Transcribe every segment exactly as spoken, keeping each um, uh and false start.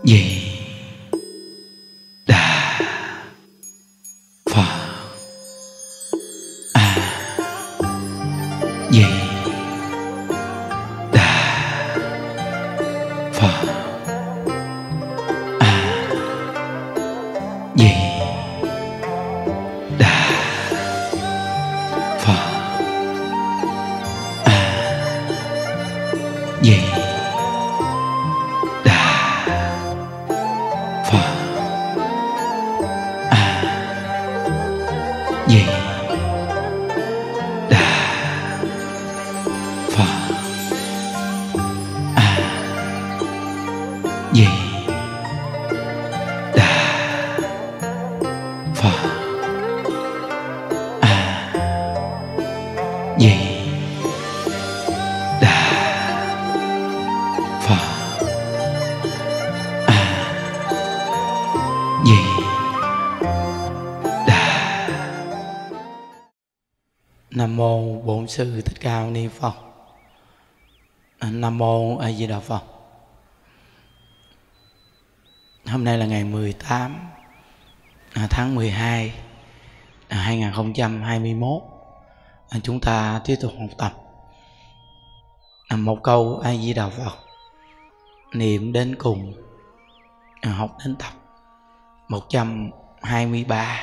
Di Đà Phật. A Di Đà Phật. A Di Đà Phật. A Di Di Đà Phật. A Di Đà Phật. A Di Đà Phật. A Di Nam mô Bổn Sư Thích Ca Mâu Ni Phật. Nam mô A Di Đà Phật. Hôm nay là ngày mười tám tháng mười hai hai nghìn không trăm hai mươi mốt. Chúng ta tiếp tục học tập một câu A Di Đà Phật, niệm đến cùng, học đến tập một trăm hai mươi ba.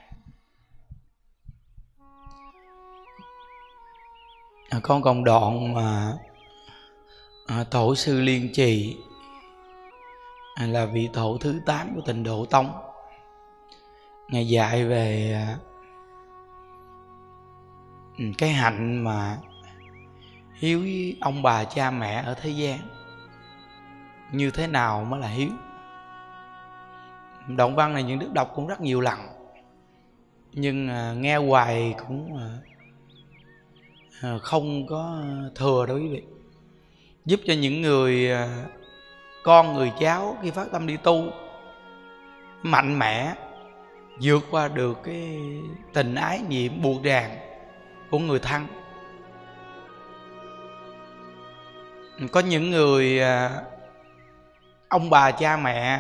Có công đoạn mà à, tổ sư Liên Trì à, là vị tổ thứ tám của Tịnh Độ Tông, ngài dạy về à, cái hạnh mà hiếu với ông bà cha mẹ ở thế gian như thế nào mới là hiếu. Đoạn văn này những đức đọc cũng rất nhiều lần, nhưng à, nghe hoài cũng à, không có thừa đâu quý vị. Giúp cho những người con, người cháu khi phát tâm đi tu mạnh mẽ vượt qua được cái tình ái nhiệm buộc ràng của người thân. Có những người ông bà cha mẹ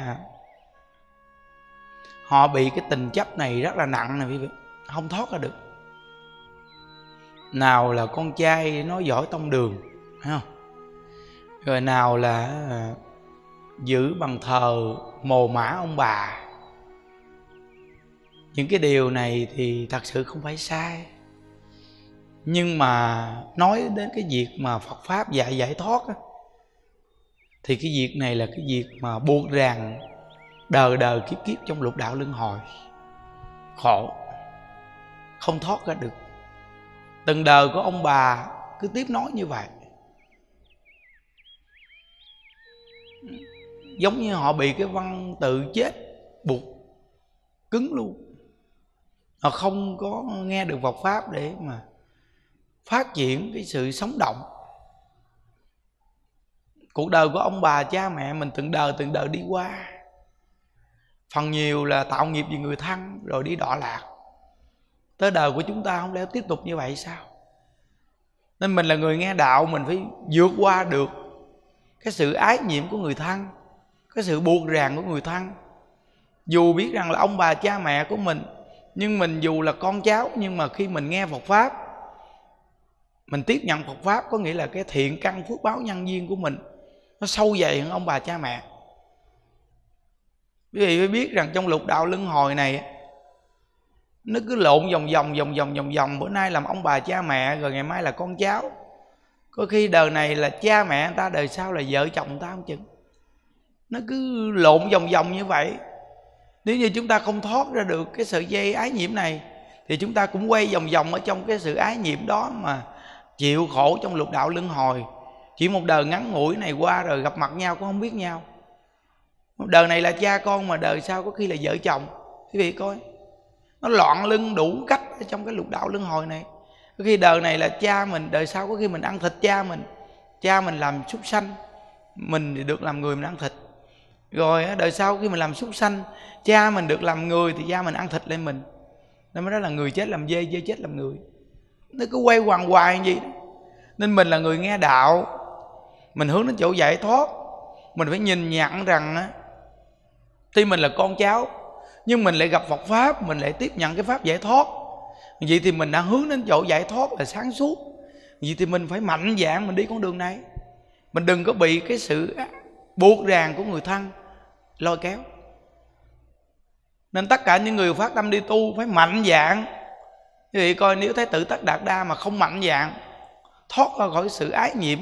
họ bị cái tình chấp này rất là nặng nè quý vị, không thoát ra được. Nào là con trai nói giỏi tông đường, thấy không? Rồi nào là giữ bằng thờ mồ mã ông bà. Những cái điều này thì thật sự không phải sai, nhưng mà nói đến cái việc mà Phật Pháp dạy giải thoát á, thì cái việc này là cái việc mà buộc ràng đời đời kiếp kiếp trong lục đạo luân hồi, khổ không thoát ra được. Từng đời của ông bà cứ tiếp nói như vậy, giống như họ bị cái văn tự chết buộc cứng luôn. Họ không có nghe được Phật Pháp để mà phát triển cái sự sống động. Cuộc đời của ông bà cha mẹ mình từng đời từng đời đi qua, phần nhiều là tạo nghiệp vì người thân rồi đi đọa lạc. Tới đời của chúng ta không lẽ tiếp tục như vậy sao? Nên mình là người nghe đạo, mình phải vượt qua được cái sự ái nhiệm của người thân, cái sự buộc ràng của người thân. Dù biết rằng là ông bà cha mẹ của mình, nhưng mình dù là con cháu, nhưng mà khi mình nghe Phật Pháp, mình tiếp nhận Phật Pháp, có nghĩa là cái thiện căn phước báo nhân duyên của mình nó sâu dày hơn ông bà cha mẹ. Quý vị phải biết rằng trong lục đạo luân hồi này nó cứ lộn vòng vòng vòng vòng vòng vòng. Bữa nay làm ông bà cha mẹ, rồi ngày mai là con cháu. Có khi đời này là cha mẹ người ta, đời sau là vợ chồng người ta không chừng. Nó cứ lộn vòng vòng như vậy. Nếu như chúng ta không thoát ra được cái sợi dây ái nhiễm này, thì chúng ta cũng quay vòng vòng ở trong cái sự ái nhiễm đó mà chịu khổ trong lục đạo luân hồi. Chỉ một đời ngắn ngủi này qua rồi gặp mặt nhau cũng không biết nhau. Đời này là cha con mà đời sau có khi là vợ chồng. Quý vị coi, nó loạn lưng đủ cách ở trong cái lục đạo luân hồi này. Có khi đời này là cha mình, đời sau có khi mình ăn thịt cha mình. Cha mình làm súc sanh, mình thì được làm người mình ăn thịt. Rồi đời sau khi mình làm súc sanh, cha mình được làm người thì cha mình ăn thịt lên mình. Nên mới đó là người chết làm dê, dê chết làm người. Nó cứ quay hoàng hoài như vậy đó. Nên mình là người nghe đạo, mình hướng đến chỗ giải thoát, mình phải nhìn nhận rằng á, Tuy mình là con cháu nhưng mình lại gặp Phật Pháp, mình lại tiếp nhận cái Pháp giải thoát. Vậy thì mình đã hướng đến chỗ giải thoát là sáng suốt. Vậy thì mình phải mạnh dạn mình đi con đường này. Mình đừng có bị cái sự buộc ràng của người thân lôi kéo. Nên tất cả những người phát tâm đi tu phải mạnh dạn. Quý vị coi, nếu Thái tử Tất Đạt Đa mà không mạnh dạn thoát ra khỏi sự ái nhiễm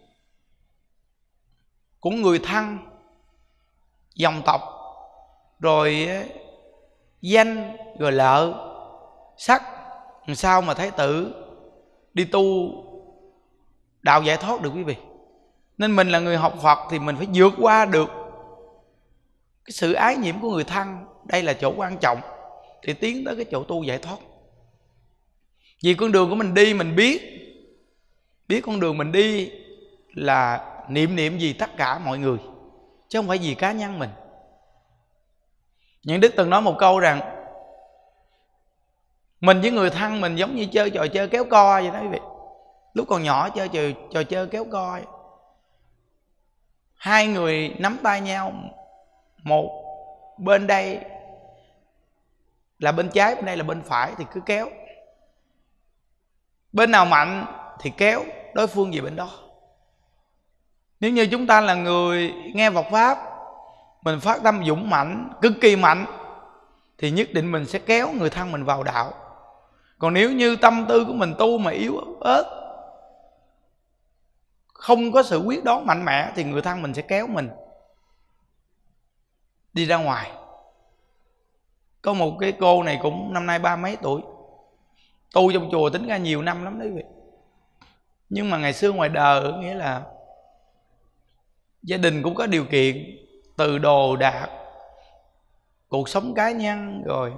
của người thân, dòng tộc, rồi danh, rồi lợi, sắc, làm sao mà Thái tử đi tu đạo giải thoát được quý vị. Nên mình là người học Phật thì mình phải vượt qua được cái sự ái nhiễm của người thân. Đây là chỗ quan trọng thì tiến tới cái chỗ tu giải thoát. Vì con đường của mình đi mình biết, biết con đường mình đi là niệm niệm gì tất cả mọi người, chứ không phải vì cá nhân mình. Những Đức từng nói một câu rằng mình với người thân mình giống như chơi trò chơi kéo co vậy đó quý vị. Lúc còn nhỏ chơi trò, trò chơi kéo co, hai người nắm tay nhau, một bên đây là bên trái, bên đây là bên phải, thì cứ kéo. Bên nào mạnh thì kéo đối phương về bên đó. Nếu như chúng ta là người nghe Phật Pháp, mình phát tâm dũng mạnh, cực kỳ mạnh, thì nhất định mình sẽ kéo người thân mình vào đạo. Còn nếu như tâm tư của mình tu mà yếu ớt, không có sự quyết đoán mạnh mẽ, thì người thân mình sẽ kéo mình đi ra ngoài. Có một cái cô này cũng năm nay ba mấy tuổi, tu trong chùa tính ra nhiều năm lắm đấy quý vị. Nhưng mà ngày xưa ngoài đời, nghĩa là gia đình cũng có điều kiện, từ đồ đạc, cuộc sống cá nhân, rồi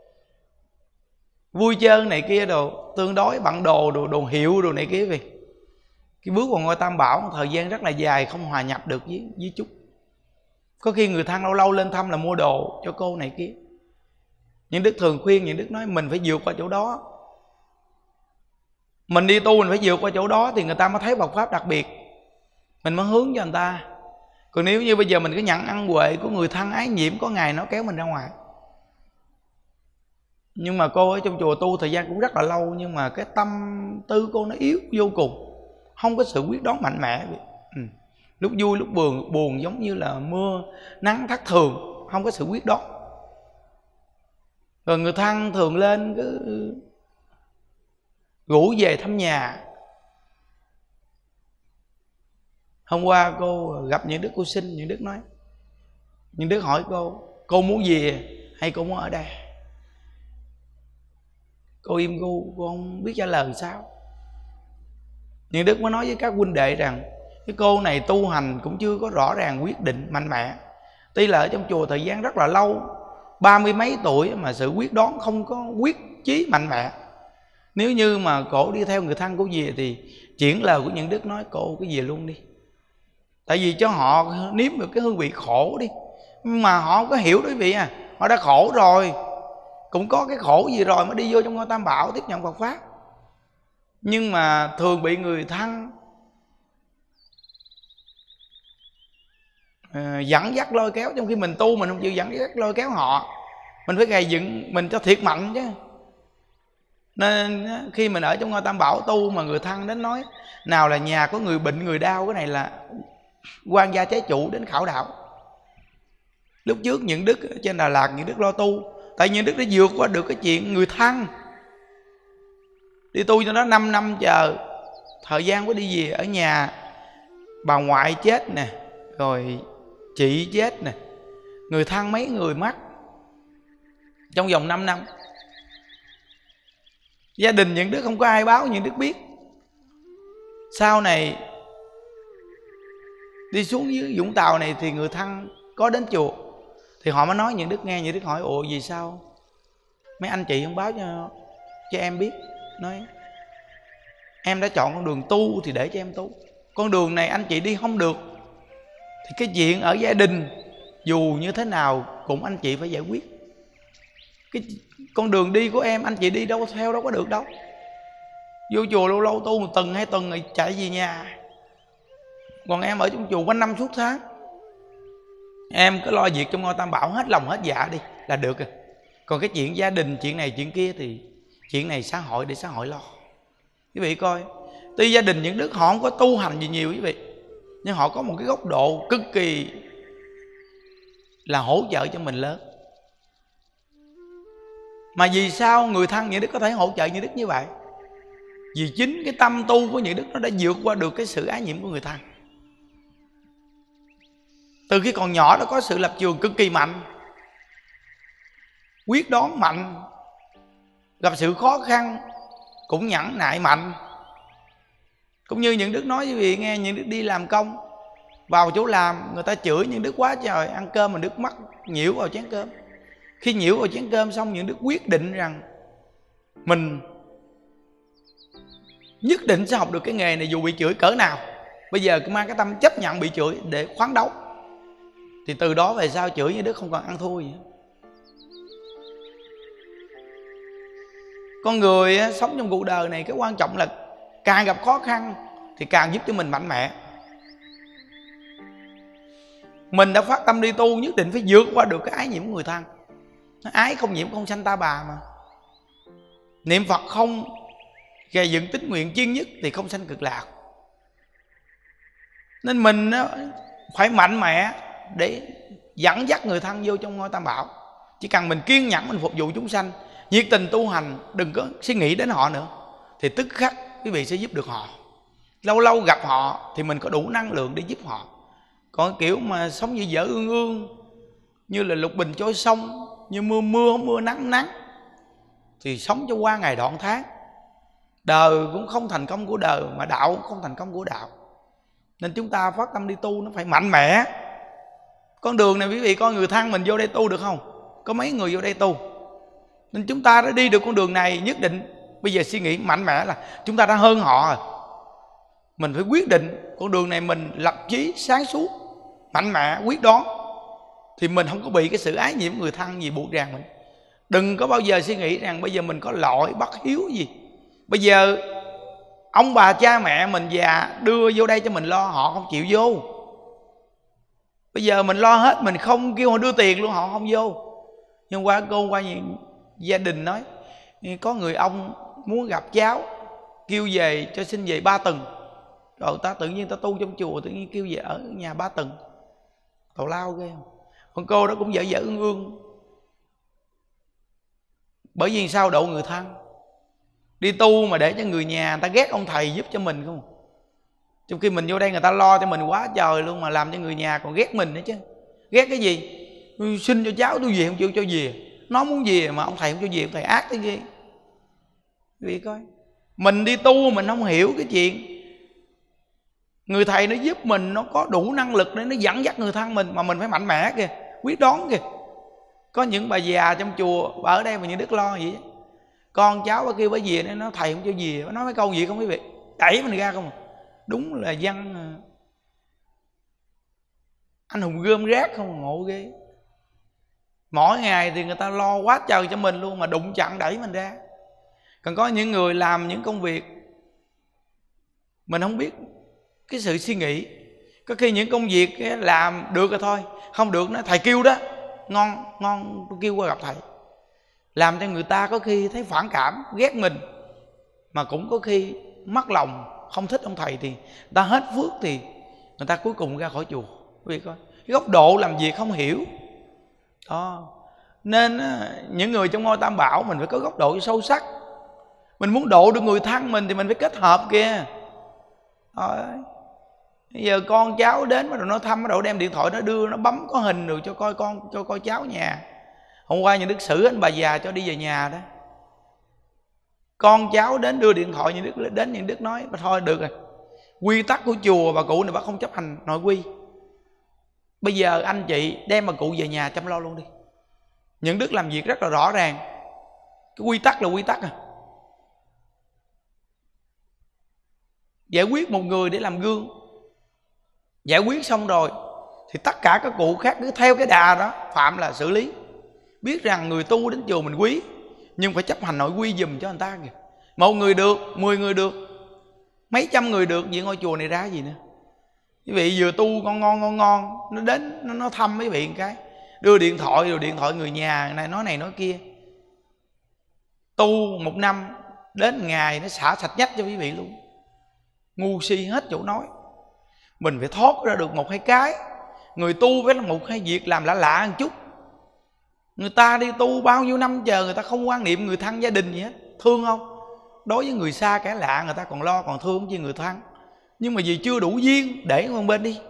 vui chơi này kia đồ, tương đối bận đồ, đồ, đồ hiệu đồ này kia. Vì cái bước vào ngôi Tam Bảo một thời gian rất là dài, không hòa nhập được với, với chút. Có khi người thân lâu lâu lên thăm là mua đồ cho cô này kia. Những Đức thường khuyên, những Đức nói mình phải vượt qua chỗ đó. Mình đi tu mình phải vượt qua chỗ đó thì người ta mới thấy Phật Pháp đặc biệt, mình mới hướng cho người ta. Còn nếu như bây giờ mình cứ nhận ăn huệ của người thân ái nhiễm, có ngày nó kéo mình ra ngoài. Nhưng mà cô ở trong chùa tu thời gian cũng rất là lâu, nhưng mà cái tâm tư cô nó yếu vô cùng, không có sự quyết đoán mạnh mẽ. ừ. Lúc vui lúc buồn, buồn giống như là mưa nắng thất thường, không có sự quyết đoán. Rồi người thân thường lên cứ rủ về thăm nhà. Hôm qua cô gặp những Đức cô sinh, những Đức nói, những Đức hỏi cô, cô muốn về hay cô muốn ở đây? Cô im gu, cô không biết trả lời sao. Những Đức mới nói với các huynh đệ rằng cái cô này tu hành cũng chưa có rõ ràng quyết định mạnh mẽ. Tuy là ở trong chùa thời gian rất là lâu, ba mươi mấy tuổi mà sự quyết đoán không có quyết chí mạnh mẽ. Nếu như mà cổ đi theo người thân của về thì chuyển lời của những Đức nói cổ cứ về luôn đi. Tại vì cho họ nếm được cái hương vị khổ đi. Mà họ không có hiểu đó quý vị à. Họ đã khổ rồi, cũng có cái khổ gì rồi mới đi vô trong ngôi Tam Bảo tiếp nhận Phật Pháp. Nhưng mà thường bị người thân à, dẫn dắt lôi kéo. Trong khi mình tu mình không chịu dẫn dắt lôi kéo họ, mình phải gầy dựng mình cho thiệt mạnh chứ. Nên khi mình ở trong ngôi Tam Bảo tu mà người thân đến nói nào là nhà có người bệnh người đau, cái này là quan gia trái chủ đến khảo đạo. Lúc trước những Đức trên Đà Lạt, những Đức lo tu, tại những Đức đã vượt qua được cái chuyện người thân. Đi tu cho nó năm năm chờ, thời gian mới đi về. Ở nhà bà ngoại chết nè, rồi chị chết nè, người thân mấy người mất trong vòng năm năm. Gia đình những Đức không có ai báo những Đức biết. Sau này đi xuống dưới Vũng Tàu này thì người thân có đến chùa, thì họ mới nói những Đức nghe. Những Đức hỏi ủa vì sao mấy anh chị không báo cho, cho em biết? Nói em đã chọn con đường tu thì để cho em tu. Con đường này anh chị đi không được thì cái chuyện ở gia đình dù như thế nào cũng anh chị phải giải quyết. Cái con đường đi của em anh chị đi đâu theo đâu có được đâu. Vô chùa lâu lâu tu một tuần hai tuần rồi chạy về nhà, còn em ở trong chùa quanh năm suốt tháng. Em cứ lo việc trong ngôi Tam Bảo hết lòng hết dạ đi là được rồi. Còn cái chuyện gia đình, chuyện này chuyện kia thì chuyện này xã hội để xã hội lo. Quý vị coi, tuy gia đình những đức họ không có tu hành gì nhiều quý vị, nhưng họ có một cái góc độ cực kỳ là hỗ trợ cho mình lớn. Mà vì sao người thân những đức có thể hỗ trợ những đức như vậy? Vì chính cái tâm tu của những đức nó đã vượt qua được cái sự ái nhiễm của người thân. Từ khi còn nhỏ nó có sự lập trường cực kỳ mạnh, quyết đoán mạnh, gặp sự khó khăn cũng nhẫn nại mạnh. Cũng như những đức nói với vị nghe, những đức đi làm công, vào chỗ làm người ta chửi những đức quá trời, ăn cơm mà đức mắt nhiễu vào chén cơm. Khi nhiễu vào chén cơm xong, những đức quyết định rằng mình nhất định sẽ học được cái nghề này dù bị chửi cỡ nào. Bây giờ cứ mang cái tâm chấp nhận bị chửi để khoáng đấu. Thì từ đó về sau chửi những đức không còn ăn thua gì. Con người sống trong cuộc đời này, cái quan trọng là càng gặp khó khăn thì càng giúp cho mình mạnh mẽ. Mình đã phát tâm đi tu, nhất định phải vượt qua được cái ái nhiễm của người thân. Ái không nhiễm không sanh ta bà mà. Niệm Phật không gây dựng tín nguyện chuyên nhất thì không sanh cực lạc. Nên mình phải mạnh mẽ để dẫn dắt người thân vô trong ngôi Tam Bảo. Chỉ cần mình kiên nhẫn, mình phục vụ chúng sanh, nhiệt tình tu hành, đừng có suy nghĩ đến họ nữa, thì tức khắc quý vị sẽ giúp được họ. Lâu lâu gặp họ thì mình có đủ năng lượng để giúp họ. Còn kiểu mà sống như dở ương ương, như là lục bình trôi sông, như mưa mưa mưa nắng nắng, thì sống cho qua ngày đoạn tháng. Đời cũng không thành công của đời, mà đạo cũng không thành công của đạo. Nên chúng ta phát tâm đi tu nó phải mạnh mẽ. Con đường này quý vị coi, người thân mình vô đây tu được không? Có mấy người vô đây tu. Nên chúng ta đã đi được con đường này, nhất định bây giờ suy nghĩ mạnh mẽ là chúng ta đã hơn họ rồi. Mình phải quyết định con đường này mình lập chí sáng suốt, mạnh mẽ, quyết đoán, thì mình không có bị cái sự ái nhiễm người thân gì buộc ràng mình. Đừng có bao giờ suy nghĩ rằng bây giờ mình có lỗi bất hiếu gì. Bây giờ ông bà cha mẹ mình già đưa vô đây cho mình lo, họ không chịu vô. Bây giờ mình lo hết, mình không kêu họ đưa tiền luôn, họ không vô. Nhưng qua cô qua những gia đình nói, có người ông muốn gặp cháu, kêu về cho xin về ba tuần. Rồi ta tự nhiên ta tu trong chùa, tự nhiên kêu về ở nhà ba tuần. Tào lao ghê không? Con cô đó cũng dở dở ương ương. Bởi vì sao? Độ người thân. Đi tu mà để cho người nhà người ta ghét ông thầy giúp cho mình không? Trong khi mình vô đây người ta lo cho mình quá trời luôn, mà làm cho người nhà còn ghét mình nữa chứ. Ghét cái gì? Tôi xin cho cháu tôi về không chịu cho về. Nó muốn về mà ông thầy không cho về, ông thầy ác tới ghê. Vì coi, mình đi tu mình không hiểu cái chuyện người thầy nó giúp mình, nó có đủ năng lực để nó dẫn dắt người thân mình, mà mình phải mạnh mẽ kìa, quyết đoán kìa. Có những bà già trong chùa, bà ở đây mà những đức lo vậy, con cháu bà kêu bà về, nó thầy không cho về, nó nói mấy câu gì không quý vị, đẩy mình ra không à. Đúng là văn anh hùng gom rác không, ngộ ghê. Mỗi ngày thì người ta lo quá trời cho mình luôn, mà đụng chặn đẩy mình ra. Còn có những người làm những công việc mình không biết cái sự suy nghĩ. Có khi những công việc làm được rồi thôi, không được nó thầy kêu đó, ngon ngon tôi kêu qua gặp thầy. Làm cho người ta có khi thấy phản cảm, ghét mình, mà cũng có khi mất lòng, không thích ông thầy, thì người ta hết phước thì người ta cuối cùng ra khỏi chùa. Quý vị coi, cái góc độ làm việc không hiểu đó. Nên những người trong ngôi Tam Bảo mình phải có góc độ sâu sắc. Mình muốn độ được người thân mình thì mình phải kết hợp kia. Thôi, bây giờ con cháu đến rồi nó thăm, rồi đem điện thoại nó đưa, nó bấm có hình rồi cho coi con, cho coi cháu nhà. Hôm qua nhà đức xử anh bà già cho đi về nhà đó. Con cháu đến đưa điện thoại, nhà đức đến, nhà đức nói thôi được rồi, quy tắc của chùa bà cụ này bà không chấp hành nội quy. Bây giờ anh chị đem bà cụ về nhà chăm lo luôn đi. Những đức làm việc rất là rõ ràng. Cái quy tắc là quy tắc à. Giải quyết một người để làm gương, giải quyết xong rồi thì tất cả các cụ khác cứ theo cái đà đó, phạm là xử lý. Biết rằng người tu đến chùa mình quý, nhưng phải chấp hành nội quy giùm cho người ta kìa. Một người được, mười người được, mấy trăm người được, vậy ngôi chùa này ra gì nữa. Quý vị vừa tu ngon ngon ngon ngon, nó đến nó, nó thăm quý vị một cái, đưa điện thoại rồi điện thoại người nhà này nói này nói kia. Tu một năm đến ngày nó xả sạch nhách cho quý vị luôn. Ngu si hết chỗ nói. Mình phải thoát ra được một hai cái. Người tu phải là một hai việc làm lạ lạ một chút. Người ta đi tu bao nhiêu năm chờ, người ta không quan niệm người thân gia đình gì hết. Thương không? Đối với người xa kẻ lạ người ta còn lo còn thương chứ người thân. Nhưng mà vì chưa đủ duyên để qua bên đi.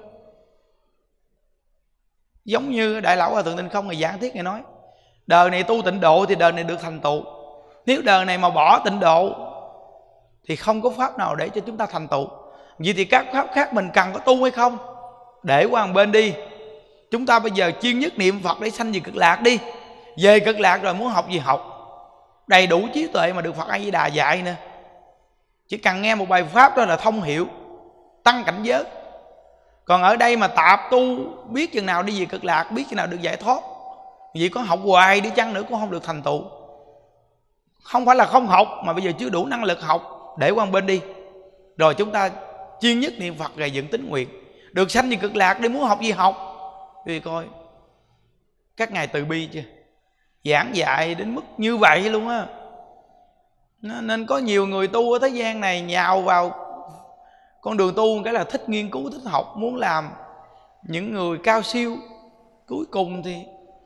Giống như Đại Lão Hòa Thượng Tịnh Không ngày giảng thiết ngày nói, đời này tu tịnh độ thì đời này được thành tựu. Nếu đời này mà bỏ tịnh độ thì không có pháp nào để cho chúng ta thành tựu. Vậy thì các pháp khác mình cần có tu hay không? Để qua một bên đi. Chúng ta bây giờ chuyên nhất niệm Phật để sanh về cực lạc đi. Về cực lạc rồi muốn học gì học. Đầy đủ trí tuệ mà được Phật A Di Đà dạy nữa. Chỉ cần nghe một bài pháp đó là thông hiểu, tăng cảnh giới. Còn ở đây mà tạp tu, biết chừng nào đi về cực lạc, biết chừng nào được giải thoát. Vậy có học hoài đi chăng nữa cũng không được thành tựu. Không phải là không học, mà bây giờ chưa đủ năng lực học. Để qua một bên đi. Rồi chúng ta chuyên nhất niệm Phật rồi dựng tín nguyện. Được sanh về cực lạc đi, muốn học gì học. Vì coi các ngài từ bi chưa, giảng dạy đến mức như vậy luôn á. Nên có nhiều người tu ở thế gian này nhào vào con đường tu cái là thích nghiên cứu, thích học, muốn làm những người cao siêu. Cuối cùng thì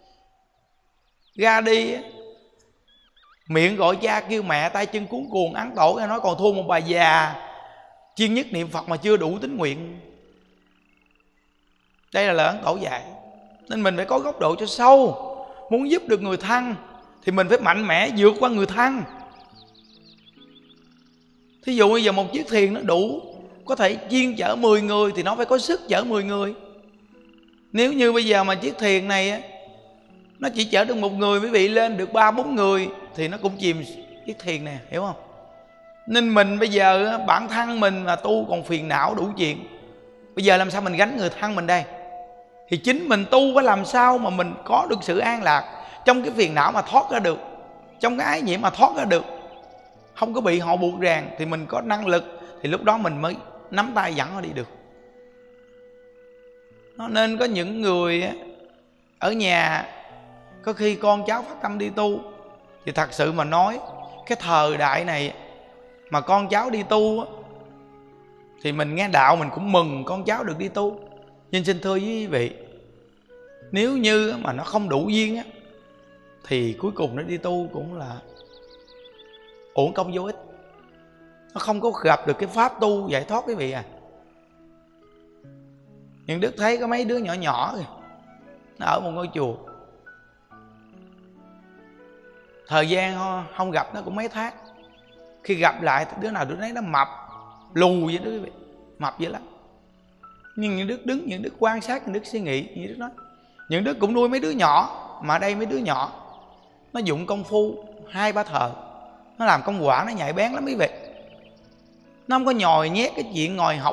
ra đi miệng gọi cha kêu mẹ, tay chân cuốn cuồng, ấn tổ nghe nói còn thua một bà già chuyên nhất niệm Phật mà chưa đủ tín nguyện. Đây là lời ấn tổ dạy. Nên mình phải có góc độ cho sâu. Muốn giúp được người thân thì mình phải mạnh mẽ vượt qua người thân. Thí dụ bây giờ một chiếc thuyền nó đủ có thể chuyên chở mười người thì nó phải có sức chở mười người. Nếu như bây giờ mà chiếc thuyền này á, nó chỉ chở được một người, quý vị lên được ba bốn người thì nó cũng chìm chiếc thuyền này, hiểu không? Nên mình bây giờ bản thân mình mà tu còn phiền não đủ chuyện. Bây giờ làm sao mình gánh người thân mình đây? Thì chính mình tu phải làm sao mà mình có được sự an lạc. Trong cái phiền não mà thoát ra được, trong cái ái nhiễm mà thoát ra được, không có bị họ buộc ràng, thì mình có năng lực. Thì lúc đó mình mới nắm tay dẫn họ đi được. Nó nên có những người ở nhà, có khi con cháu phát tâm đi tu, thì thật sự mà nói, cái thời đại này mà con cháu đi tu thì mình nghe đạo mình cũng mừng con cháu được đi tu. Nhưng xin thưa với quý vị, nếu như mà nó không đủ duyên á, thì cuối cùng nó đi tu cũng là uổng công vô ích. Nó không có gặp được cái pháp tu giải thoát quý vị à. Nhưng Đức thấy có mấy đứa nhỏ nhỏ kìa, nó ở một ngôi chùa, thời gian không gặp nó cũng mấy tháng. Khi gặp lại đứa nào đứa nấy nó mập lù vậy đó quý vị, mập vậy lắm. Nhưng những Đức đứng, những Đức quan sát, những Đức suy nghĩ, những Đức nói, những Đức cũng nuôi mấy đứa nhỏ. Mà ở đây mấy đứa nhỏ nó dụng công phu hai ba thời, nó làm công quả, nó nhạy bén lắm quý vị. Nó không có nhồi nhét cái chuyện ngồi học.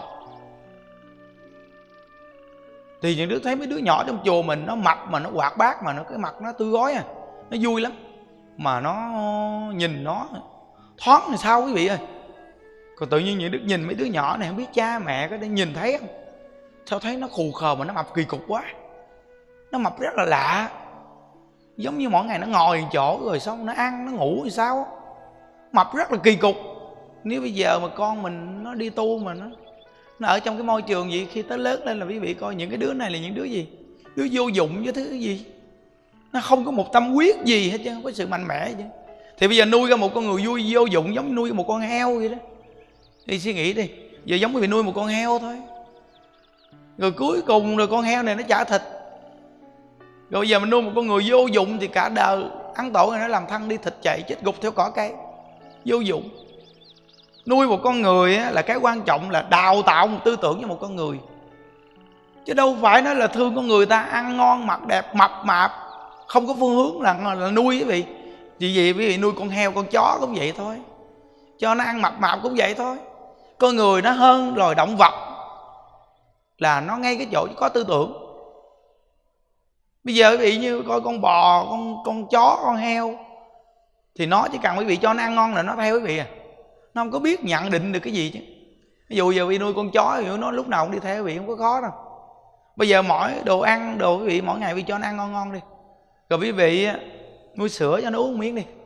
Thì những Đức thấy mấy đứa nhỏ trong chùa mình nó mập mà nó hoạt bát, mà nó cái mặt nó tươi gói à, nó vui lắm. Mà nó nhìn nó thoáng làm sao quý vị ơi. Còn tự nhiên những Đức nhìn mấy đứa nhỏ này, không biết cha mẹ có để nhìn thấy không, sao thấy nó khù khờ mà nó mập kỳ cục quá. Nó mập rất là lạ, giống như mỗi ngày nó ngồi một chỗ rồi xong nó ăn, nó ngủ thì sao, mập rất là kỳ cục. Nếu bây giờ mà con mình nó đi tu mà nó nó ở trong cái môi trường vậy, khi tới lớn lên là quý vị coi những cái đứa này là những đứa gì, đứa vô dụng với thứ gì. Nó không có một tâm huyết gì hết chứ, không có sự mạnh mẽ chứ. Thì bây giờ nuôi ra một con người vui vô dụng giống nuôi một con heo vậy đó. Đi suy nghĩ đi, giờ giống quý vị nuôi một con heo thôi, rồi cuối cùng rồi con heo này nó trả thịt. Rồi bây giờ mình nuôi một con người vô dụng thì cả đời ăn tổ này nó làm thân đi thịt chạy chết gục theo cỏ cây, vô dụng. Nuôi một con người là cái quan trọng là đào tạo một tư tưởng cho một con người, chứ đâu phải nói là thương con người ta ăn ngon mặc đẹp mập mạp không có phương hướng là, là nuôi quý vị. Vì vậy quý vị nuôi con heo con chó cũng vậy thôi, cho nó ăn mập mạp cũng vậy thôi. Con người nó hơn loài động vật là nó ngay cái chỗ có tư tưởng. Bây giờ quý vị như coi con bò, con con chó, con heo thì nó chỉ cần quý vị cho nó ăn ngon là nó theo quý vị à. Nó không có biết nhận định được cái gì chứ. Ví dụ giờ vì nuôi con chó thì nó lúc nào cũng đi theo quý vị, không có khó đâu. Bây giờ mỗi đồ ăn đồ quý vị mỗi ngày quý vị cho nó ăn ngon ngon đi, rồi quý vị nuôi sữa cho nó uống miếng đi.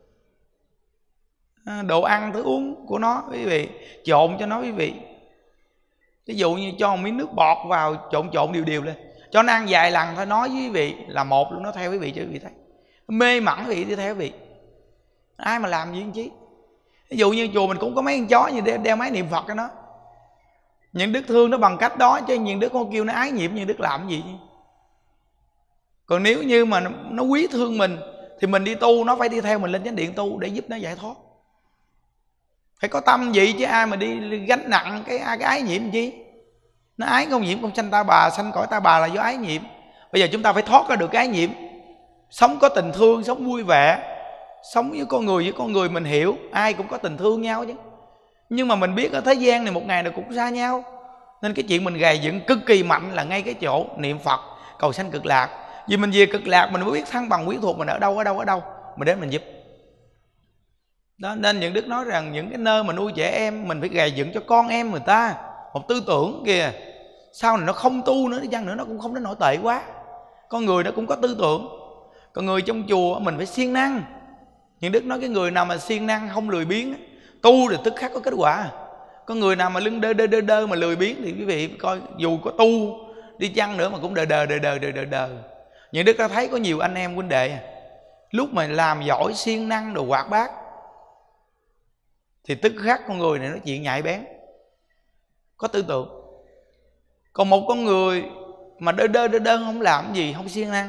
Đồ ăn thức uống của nó quý vị trộn cho nó quý vị. Ví dụ như cho một miếng nước bọt vào trộn trộn đều đều lên, cho nó ăn vài lần thôi, nói với quý vị là một luôn nó theo quý vị cho quý vị thấy. Mê mẩn quý vị đi theo quý vị. Ai mà làm gì anh chí. Ví dụ như chùa mình cũng có mấy con chó như đeo, đeo máy niệm Phật cho nó. Những đức thương nó bằng cách đó, chứ những đức con kêu nó ái nhiễm, những đức làm gì. Còn nếu như mà nó quý thương mình thì mình đi tu nó phải đi theo mình lên chánh điện tu để giúp nó giải thoát. Phải có tâm vậy chứ ai mà đi gánh nặng cái, cái ái nhiễm chi. Nó ái không nhiễm không sanh ta bà, sanh cõi ta bà là do ái nhiễm. Bây giờ chúng ta phải thoát ra được cái ái nhiễm, sống có tình thương, sống vui vẻ, sống với con người với con người. Mình hiểu ai cũng có tình thương nhau chứ, nhưng mà mình biết ở thế gian này một ngày nào cũng xa nhau. Nên cái chuyện mình gầy dựng cực kỳ mạnh là ngay cái chỗ niệm Phật cầu sanh cực lạc. Vì mình về cực lạc mình mới biết thăng bằng quyến thuộc mình ở đâu ở đâu ở đâu mình đến mình giúp đó. Nên những đức nói rằng những cái nơi mà nuôi trẻ em mình phải gầy dựng cho con em người ta một tư tưởng kìa. Sau này nó không tu nữa đi chăng nữa nó cũng không đến nổi tệ quá. Con người nó cũng có tư tưởng. Còn người trong chùa mình phải siêng năng. Những đức nói cái người nào mà siêng năng không lười biếng tu thì tức khắc có kết quả. Có người nào mà lưng đơ đơ đơ đơ mà lười biếng thì quý vị coi dù có tu đi chăng nữa mà cũng đờ đờ đờ đờ đờ đờ đờ. Những đức đã thấy có nhiều anh em huynh đệ lúc mà làm giỏi siêng năng đồ hoạt bát thì tức khắc con người này nói chuyện nhạy bén, có tư tưởng. Còn một con người mà đơ đơ đơ đơ không làm gì, không siêng năng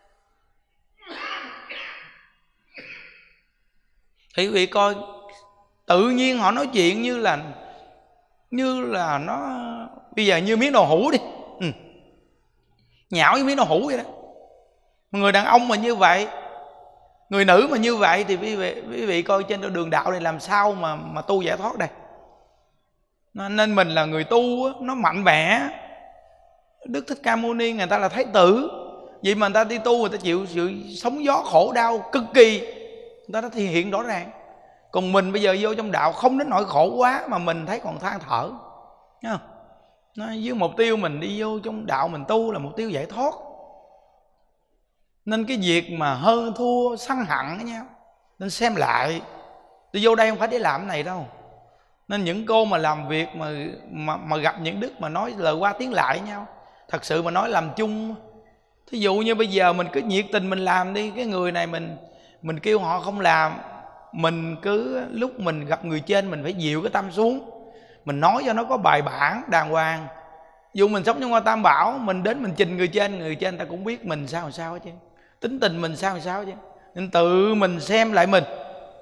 thì quý vị coi tự nhiên họ nói chuyện như là như là nó bây giờ như miếng đồ hũ đi, ừ. Nhão với miếng đồ hũ vậy đó. Người đàn ông mà như vậy, người nữ mà như vậy thì quý vị, quý vị coi trên đường đạo này làm sao mà mà tu giải thoát đây. Nên mình là người tu nó mạnh mẽ. Đức Thích Ca Mâu Ni người ta là thái tử, vậy mà người ta đi tu người ta chịu sự sóng gió khổ đau cực kỳ, người ta đã thể hiện rõ ràng. Còn mình bây giờ vô trong đạo không đến nỗi khổ quá mà mình thấy còn than thở, thấy không? Nó với mục tiêu mình đi vô trong đạo mình tu là mục tiêu giải thoát. Nên cái việc mà hơn thua sân hận với nhau nên xem lại. Tôi vô đây không phải để làm cái này đâu. Nên những cô mà làm việc mà mà, mà gặp những đức mà nói lời qua tiếng lại với nhau, thật sự mà nói làm chung. Thí dụ như bây giờ mình cứ nhiệt tình mình làm đi, cái người này mình mình kêu họ không làm, mình cứ lúc mình gặp người trên mình phải dịu cái tâm xuống, mình nói cho nó có bài bản đàng hoàng. Dù mình sống trong Hoa Tam Bảo, mình đến mình trình người trên, người trên ta cũng biết mình sao sao chứ, tính tình mình sao sao chứ. Nên tự mình xem lại mình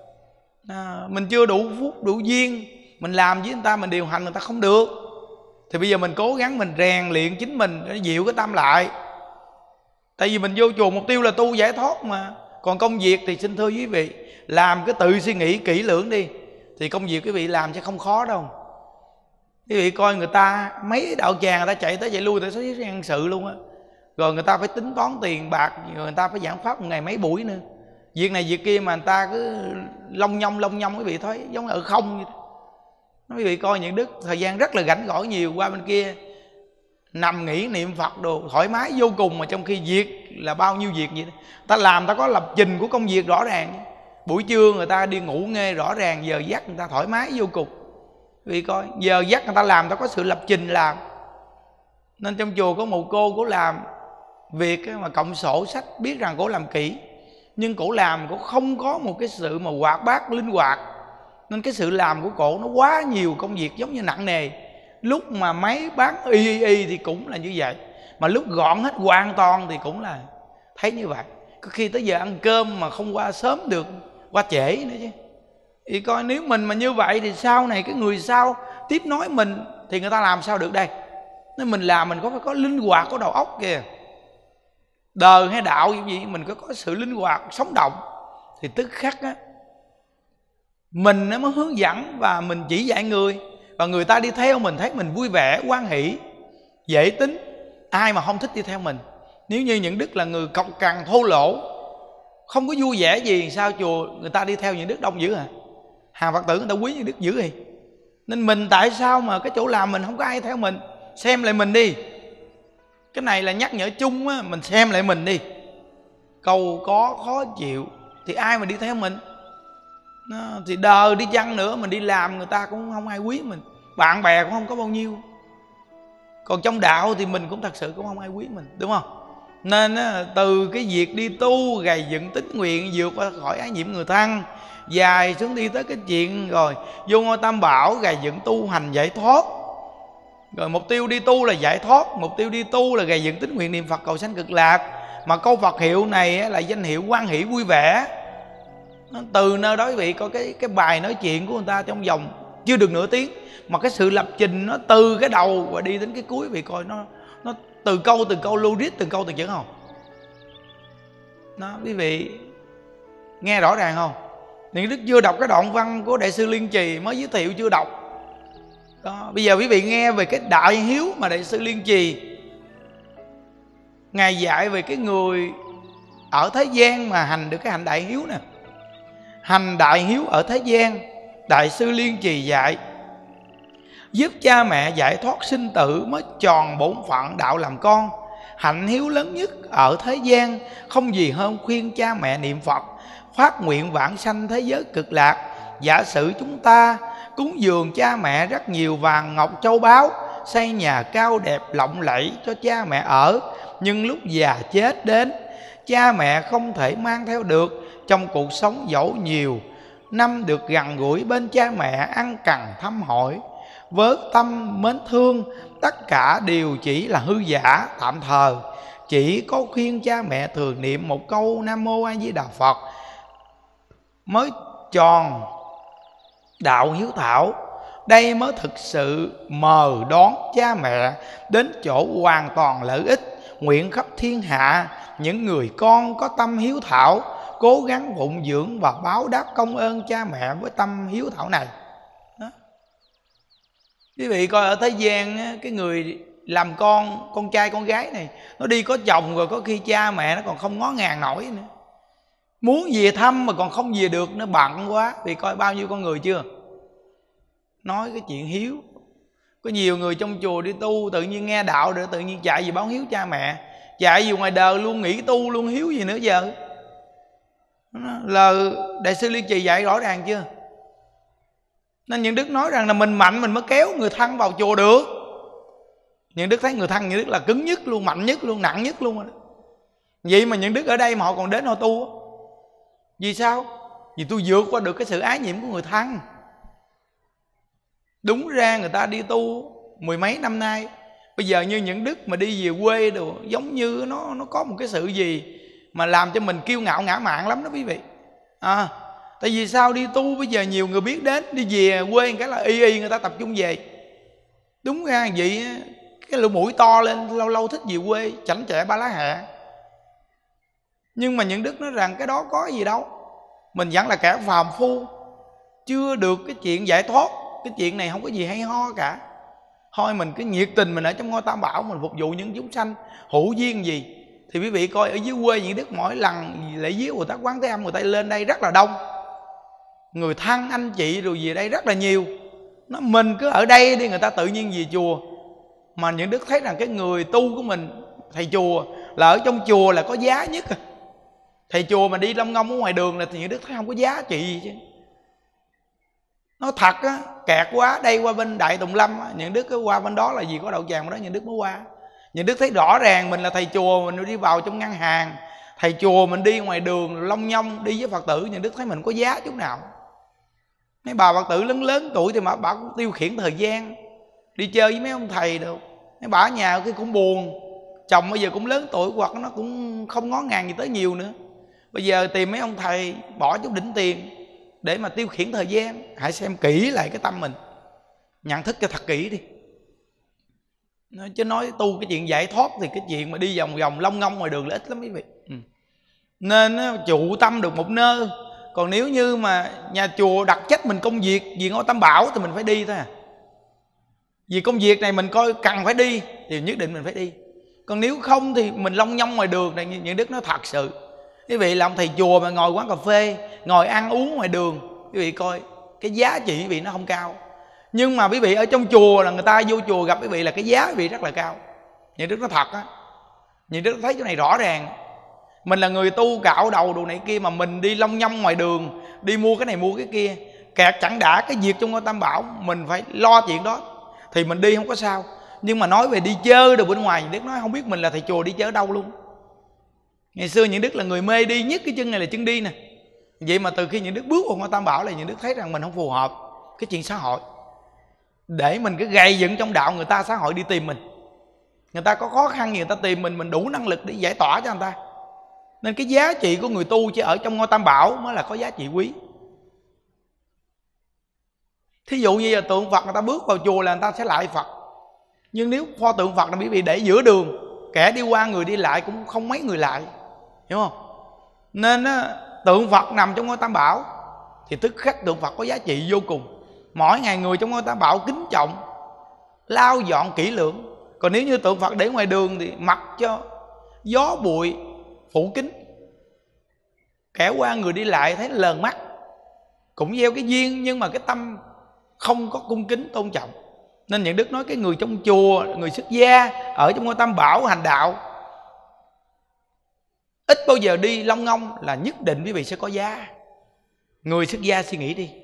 à, mình chưa đủ phúc đủ duyên, mình làm với người ta, mình điều hành người ta không được, thì bây giờ mình cố gắng mình rèn luyện chính mình để dịu cái tâm lại. Tại vì mình vô chùa mục tiêu là tu giải thoát mà. Còn công việc thì xin thưa quý vị, làm cái tự suy nghĩ kỹ lưỡng đi, thì công việc quý vị làm sẽ không khó đâu. Quý vị coi người ta, mấy đạo tràng người ta chạy tới chạy lui tới số nhân sự luôn á. Rồi người ta phải tính toán tiền bạc, rồi người ta phải giảng pháp một ngày mấy buổi nữa. Việc này việc kia mà người ta cứ lông nhông lông nhông quý vị thấy giống ở không vậy đó. Quý vị coi những đức thời gian rất là rảnh rỗi nhiều, qua bên kia nằm nghỉ niệm Phật đồ thoải mái vô cùng, mà trong khi việc là bao nhiêu việc vậy đó. Ta làm ta có lập trình của công việc rõ ràng. Buổi trưa người ta đi ngủ nghe rõ ràng, giờ giấc người ta thoải mái vô cùng. Vì coi giờ giấc người ta làm ta có sự lập trình làm. Nên trong chùa có một cô cổ làm việc mà cộng sổ sách, biết rằng cổ làm kỹ, nhưng cổ làm cổ không có một cái sự mà hoạt bát linh hoạt. Nên cái sự làm của cổ nó quá nhiều công việc giống như nặng nề. Lúc mà máy bán y y y thì cũng là như vậy, mà lúc gọn hết hoàn toàn thì cũng là thấy như vậy. Có khi tới giờ ăn cơm mà không qua sớm được, qua trễ nữa chứ. Thì coi nếu mình mà như vậy thì sau này cái người sau tiếp nối mình thì người ta làm sao được đây. Nên mình làm mình có phải có linh hoạt, có đầu óc kìa. Đời hay đạo gì mình có có sự linh hoạt, sống động, thì tức khắc á mình nó mới hướng dẫn và mình chỉ dạy người, và người ta đi theo mình thấy mình vui vẻ, hoan hỷ, dễ tính. Ai mà không thích đi theo mình. Nếu như những đức là người cọc cằn thô lỗ, không có vui vẻ gì, sao chùa người ta đi theo những đức đông dữ hả? Hàng Phật tử người ta quý những đức dữ gì. Nên mình tại sao mà cái chỗ làm mình không có ai theo mình? Xem lại mình đi. Cái này là nhắc nhở chung á. Mình xem lại mình đi. Cầu có khó chịu thì ai mà đi theo mình? Nó, thì đời đi chăng nữa mình đi làm người ta cũng không ai quý mình, bạn bè cũng không có bao nhiêu. Còn trong đạo thì mình cũng thật sự cũng không ai quý mình, đúng không? Nên từ cái việc đi tu gầy dựng tín nguyện, vượt qua khỏi ái nhiễm người thân, dài xuống đi tới cái chuyện rồi vô ngôi Tam Bảo, gầy dựng tu hành giải thoát. Rồi mục tiêu đi tu là giải thoát, mục tiêu đi tu là gầy dựng tín nguyện niệm Phật cầu sanh cực lạc. Mà câu Phật hiệu này là danh hiệu hoan hỷ vui vẻ. Từ nơi đó quý vị coi cái, cái bài nói chuyện của người ta trong vòng chưa được nửa tiếng, mà cái sự lập trình nó từ cái đầu và đi đến cái cuối, quý vị coi nó nó từ câu từng câu logic, từng câu từng chữ không? Đó, quý vị nghe rõ ràng không? Những Đức chưa đọc cái đoạn văn của Đại sư Liên Trì, mới giới thiệu chưa đọc. Đó, bây giờ quý vị nghe về cái đại hiếu mà Đại sư Liên Trì Ngài dạy về cái người ở thế gian mà hành được cái hạnh đại hiếu nè. Hành đại hiếu ở thế gian, Đại sư Liên Trì dạy giúp cha mẹ giải thoát sinh tử mới tròn bổn phận đạo làm con. Hạnh hiếu lớn nhất ở thế gian không gì hơn khuyên cha mẹ niệm Phật, phát nguyện vãng sanh thế giới cực lạc. Giả sử chúng ta cúng dường cha mẹ rất nhiều vàng ngọc châu báu, xây nhà cao đẹp lộng lẫy cho cha mẹ ở, nhưng lúc già chết đến, cha mẹ không thể mang theo được. Trong cuộc sống dẫu nhiều năm được gần gũi bên cha mẹ, ăn cần thăm hỏi với tâm mến thương, tất cả đều chỉ là hư giả tạm thời. Chỉ có khuyên cha mẹ thường niệm một câu Nam Mô A Di Đà Phật mới tròn đạo hiếu thảo. Đây mới thực sự mời đón cha mẹ đến chỗ hoàn toàn lợi ích. Nguyện khắp thiên hạ những người con có tâm hiếu thảo cố gắng phụng dưỡng và báo đáp công ơn cha mẹ với tâm hiếu thảo này. Đó. Quý vị coi ở thế gian cái người làm con, con trai con gái này, nó đi có chồng rồi có khi cha mẹ nó còn không ngó ngàng nổi nữa. Muốn về thăm mà còn không về được, nó bận quá. Vì coi bao nhiêu con người chưa nói cái chuyện hiếu. Có nhiều người trong chùa đi tu tự nhiên nghe đạo rồi tự nhiên chạy về báo hiếu cha mẹ, chạy về ngoài đời luôn, nghỉ tu luôn, hiếu gì nữa giờ. Là Đại sư Liên Trì dạy rõ ràng chưa? Nên những Đức nói rằng là mình mạnh mình mới kéo người thân vào chùa được. Những Đức thấy người thân những Đức là cứng nhất luôn, mạnh nhất luôn, nặng nhất luôn rồi đó. Vậy mà những Đức ở đây mà họ còn đến họ tu. Vì sao? Vì tôi vượt qua được cái sự ái nhiễm của người thân. Đúng ra người ta đi tu mười mấy năm nay, bây giờ như những Đức mà đi về quê đồ, giống như nó nó có một cái sự gì mà làm cho mình kiêu ngạo ngã mạn lắm đó quý vị. À, tại vì sao đi tu bây giờ nhiều người biết đến, đi về quê cái là y y người ta tập trung về. Đúng ra vậy, cái lỗ mũi to lên, lâu lâu thích về quê, chảnh chẹ ba lá hẹ. Nhưng mà những Đức nói rằng cái đó có gì đâu, mình vẫn là kẻ phàm phu, chưa được cái chuyện giải thoát. Cái chuyện này không có gì hay ho cả. Thôi mình cứ nhiệt tình mình ở trong ngôi Tam Bảo, mình phục vụ những chúng sanh hữu duyên gì. Thì quý vị coi ở dưới quê những Đức mỗi lần lễ viếng Bồ Tát Quán Thế Âm, người ta lên đây rất là đông, người thân anh chị rồi về đây rất là nhiều. Nó mình cứ ở đây đi, người ta tự nhiên về chùa. Mà những Đức thấy rằng cái người tu của mình, thầy chùa là ở trong chùa là có giá nhất. Thầy chùa mà đi lông ngông ở ngoài đường là thì những Đức thấy không có giá trị gì chứ. Nó thật á, kẹt quá. Đây qua bên Đại Tùng Lâm á, những Đức cứ qua bên đó là gì có đậu tràng mà đó những Đức mới qua. Những Đức thấy rõ ràng mình là thầy chùa, mình đi vào trong ngân hàng, thầy chùa mình đi ngoài đường long nhông đi với Phật tử, những Đức thấy mình có giá chút nào. Mấy bà Phật tử lớn lớn tuổi thì mà bà cũng tiêu khiển thời gian đi chơi với mấy ông thầy đâu. Mấy bà ở nhà khi cũng buồn, chồng bây giờ cũng lớn tuổi hoặc nó cũng không ngó ngàng gì tới nhiều nữa. Bây giờ tìm mấy ông thầy bỏ chút đỉnh tiền để mà tiêu khiển thời gian. Hãy xem kỹ lại cái tâm mình, nhận thức cho thật kỹ đi. Chứ nói tu cái chuyện giải thoát thì cái chuyện mà đi vòng vòng long ngông ngoài đường là ít lắm quý vị. Ừ. Nên trụ tâm được một nơi. Còn nếu như mà nhà chùa đặt trách mình công việc vì ngôi Tam Bảo thì mình phải đi thôi à. Vì công việc này mình coi cần phải đi thì nhất định mình phải đi. Còn nếu không thì mình long nhông ngoài đường này. Những Đức nói thật sự, quý vị làm thầy chùa mà ngồi quán cà phê, ngồi ăn uống ngoài đường, quý vị coi cái giá trị quý vị nó không cao. Nhưng mà quý vị ở trong chùa là người ta vô chùa gặp quý vị là cái giá quý vị rất là cao. Những đức nó thật á, những đức thấy chỗ này rõ ràng. Mình là người tu cạo đầu đồ này kia mà mình đi long nhong ngoài đường, đi mua cái này mua cái kia, kẹt chẳng đã cái việc trong ngôi Tam Bảo, mình phải lo chuyện đó thì mình đi không có sao. Nhưng mà nói về đi chơi đồ bên ngoài, những đức nói không biết mình là thầy chùa đi chơi đâu luôn. Ngày xưa những đức là người mê đi nhất, cái chân này là chân đi nè. Vậy mà từ khi những đức bước vào ngôi Tam Bảo là những đức thấy rằng mình không phù hợp cái chuyện xã hội. Để mình cứ gầy dựng trong đạo, người ta xã hội đi tìm mình, người ta có khó khăn gì người ta tìm mình, mình đủ năng lực để giải tỏa cho người ta. Nên cái giá trị của người tu chỉ ở trong ngôi Tam Bảo mới là có giá trị quý. Thí dụ như là tượng Phật người ta bước vào chùa là người ta sẽ lại Phật. Nhưng nếu pho tượng Phật là bị để giữa đường, kẻ đi qua người đi lại cũng không mấy người lại, hiểu không? Nên á, tượng Phật nằm trong ngôi Tam Bảo thì tức khắc tượng Phật có giá trị vô cùng. Mỗi ngày người trong ngôi Tam Bảo kính trọng, lau dọn kỹ lưỡng. Còn nếu như tượng Phật để ngoài đường thì mặc cho gió bụi phủ kín, kẻ qua người đi lại thấy lờn mắt. Cũng gieo cái duyên nhưng mà cái tâm không có cung kính tôn trọng. Nên những đức nói cái người trong chùa, người xuất gia ở trong ngôi Tam Bảo hành đạo ít bao giờ đi long ngông là nhất định quý vị sẽ có giá. Người xuất gia suy nghĩ đi,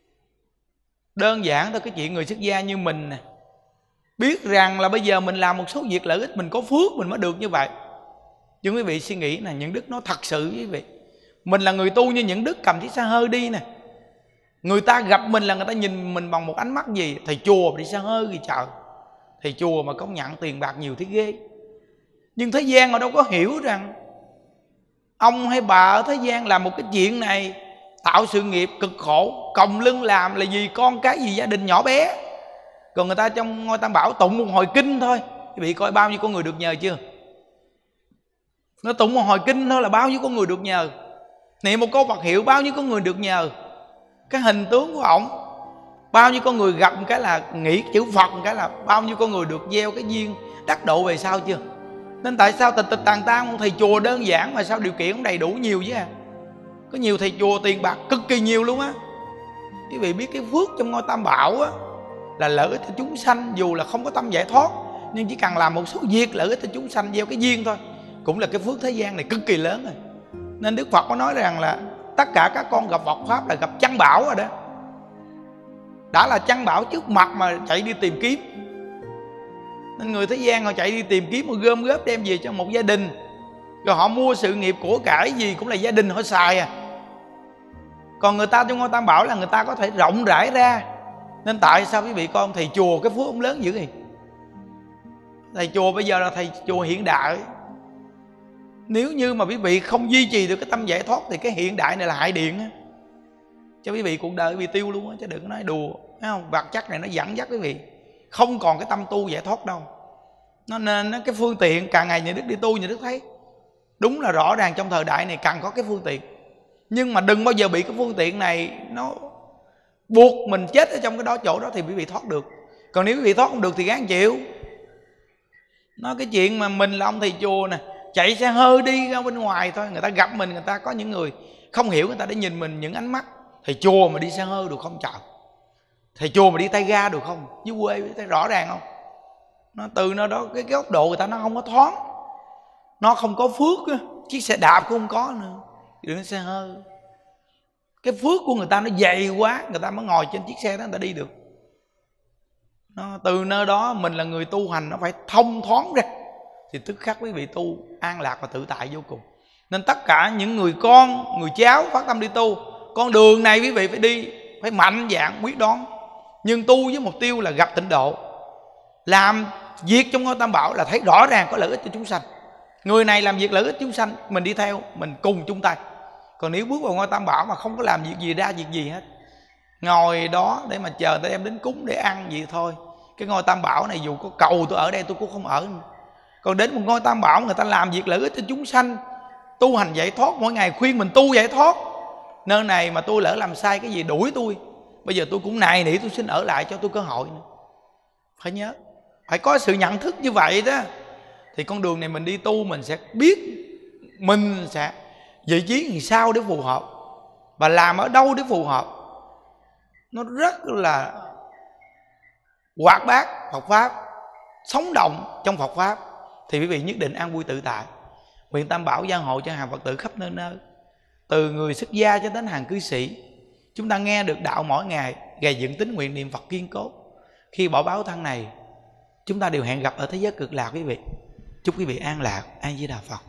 đơn giản thôi, cái chuyện người xuất gia như mình nè, biết rằng là bây giờ mình làm một số việc lợi ích, mình có phước mình mới được như vậy. Nhưng quý vị suy nghĩ nè, những đức nói thật sự quý vị, mình là người tu như những đức cầm chiếc xe hơi đi nè, người ta gặp mình là người ta nhìn mình bằng một ánh mắt gì? Thầy chùa mà đi xe hơi gì trời, thầy chùa mà công nhận tiền bạc nhiều thế ghê. Nhưng thế gian họ đâu có hiểu rằng ông hay bà ở thế gian làm một cái chuyện này, tạo sự nghiệp cực khổ, còng lưng làm là gì con cái gì gia đình nhỏ bé. Còn người ta trong ngôi Tam Bảo tụng một hồi kinh thôi, quý vị coi bao nhiêu con người được nhờ chưa? Nó tụng một hồi kinh thôi là bao nhiêu con người được nhờ. Niệm một câu Phật hiệu bao nhiêu con người được nhờ. Cái hình tướng của ổng, bao nhiêu con người gặp một cái là nghĩ chữ Phật, một cái là bao nhiêu con người được gieo cái duyên đắc độ về sau chưa? Nên tại sao tịch tịch tàn tan, thầy chùa đơn giản mà sao điều kiện cũng đầy đủ nhiều chứ à? Có nhiều thầy chùa tiền bạc cực kỳ nhiều luôn á. Quý vị biết cái phước trong ngôi Tam Bảo á là lợi ích cho chúng sanh, dù là không có tâm giải thoát, nhưng chỉ cần làm một số việc lợi ích cho chúng sanh, gieo cái duyên thôi, cũng là cái phước thế gian này cực kỳ lớn rồi. Nên Đức Phật có nói rằng là tất cả các con gặp Phật Pháp là gặp Chân Bảo rồi đó. Đã là Chân Bảo trước mặt mà chạy đi tìm kiếm. Nên người thế gian họ chạy đi tìm kiếm, họ gom góp đem về cho một gia đình, rồi họ mua sự nghiệp của cải gì cũng là gia đình họ xài à. Còn người ta trong ngôi Tam Bảo là người ta có thể rộng rãi ra. Nên tại sao quý vị con thầy chùa cái phước ông lớn dữ gì? Thầy chùa bây giờ là thầy chùa hiện đại. Nếu như mà quý vị không duy trì được cái tâm giải thoát thì cái hiện đại này là hại điện á, cho quý vị cuộc đời quý vị tiêu luôn á, chứ đừng có nói đùa, thấy không? Vật chất này nó dẫn dắt quý vị không còn cái tâm tu giải thoát đâu. Nó nên cái phương tiện càng ngày nhà Đức đi tu, nhà Đức thấy đúng là rõ ràng trong thời đại này cần có cái phương tiện. Nhưng mà đừng bao giờ bị cái phương tiện này nó buộc mình chết ở trong cái đó chỗ đó thì quý vị thoát được. Còn nếu quý vị thoát không được thì gắng chịu. Nói cái chuyện mà mình là ông thầy chùa nè, chạy xe hơi đi ra bên ngoài thôi, người ta gặp mình, người ta có những người không hiểu, người ta đã nhìn mình những ánh mắt thầy chùa mà đi xe hơi được không trời, thầy chùa mà đi tay ga được không? Dưới quê thấy rõ ràng không? Nó từ nó đó cái, cái góc độ người ta nó không có thoáng, nó không có phước á. Chiếc xe đạp cũng không có nữa, đừng xe hơi. Cái phước của người ta nó dày quá, người ta mới ngồi trên chiếc xe đó người ta đi được. Nó, từ nơi đó mình là người tu hành nó phải thông thoáng ra thì tức khắc quý vị tu an lạc và tự tại vô cùng. Nên tất cả những người con, người cháu phát tâm đi tu, con đường này quý vị phải đi, phải mạnh dạn quyết đoán, nhưng tu với mục tiêu là gặp tịnh độ, làm việc trong ngôi Tam Bảo là thấy rõ ràng có lợi ích cho chúng sanh. Người này làm việc lợi ích chúng sanh, mình đi theo, mình cùng chung tay. Còn nếu bước vào ngôi Tam Bảo mà không có làm việc gì ra việc gì hết, ngồi đó để mà chờ người ta đem đến cúng để ăn vậy thôi, cái ngôi Tam Bảo này dù có cầu tôi ở đây tôi cũng không ở nữa. Còn đến một ngôi Tam Bảo người ta làm việc lợi ích cho chúng sanh, tu hành giải thoát, mỗi ngày khuyên mình tu giải thoát. Nơi này mà tôi lỡ làm sai cái gì đuổi tôi, bây giờ tôi cũng nài nỉ tôi xin ở lại cho tôi cơ hội nữa. Phải nhớ, phải có sự nhận thức như vậy đó, thì con đường này mình đi tu mình sẽ biết mình sẽ vị trí làm sao để phù hợp và làm ở đâu để phù hợp. Nó rất là hoạt bát Phật pháp, sống động trong Phật pháp, thì quý vị nhất định an vui tự tại. Nguyện Tam Bảo gia hộ cho hàng Phật tử khắp nơi nơi, từ người xuất gia cho đến hàng cư sĩ, chúng ta nghe được đạo mỗi ngày, gầy dựng tín nguyện niệm Phật kiên cố. Khi bỏ báo thân này, chúng ta đều hẹn gặp ở thế giới cực lạc quý vị. Chúc quý vị an lạc. A Di Đà Phật.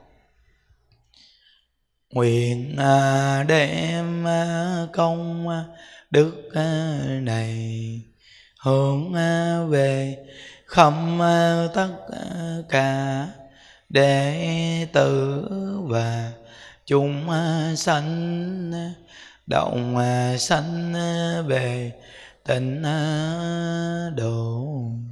Nguyện đem công đức này hướng về khắp tất cả đệ tử và chúng sanh, động sanh về tịnh độ.